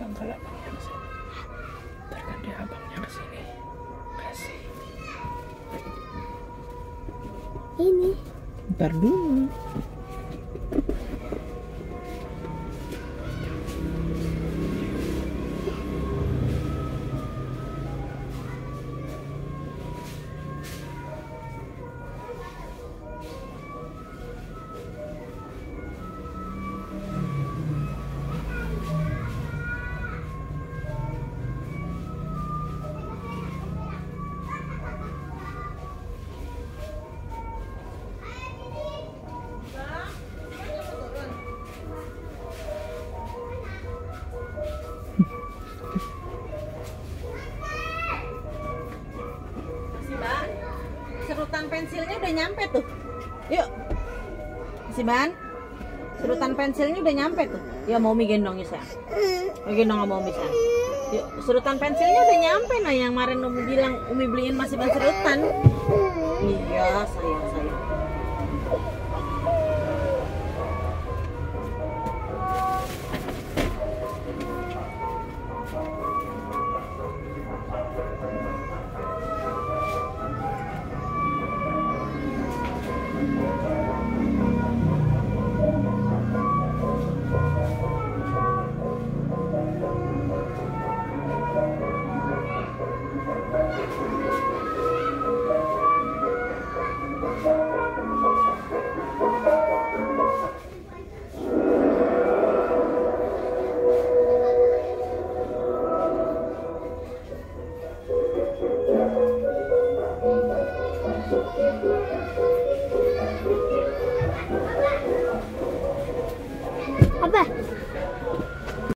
kalau abangnya kesini. Ntar kan dia abangnya kesini. Kasih. Ini. Ntar dulu. Serutan pensilnya udah nyampe tuh. Yuk. Si Ban. Serutan pensilnya udah nyampe tuh. Ya mau gendong ya sayang. Mau gendong sama Umi sayang. Yuk, serutan pensilnya udah nyampe. Nah yang kemarin Umi bilang Umi beliin masih ban serutan. Iya sayang. Apa?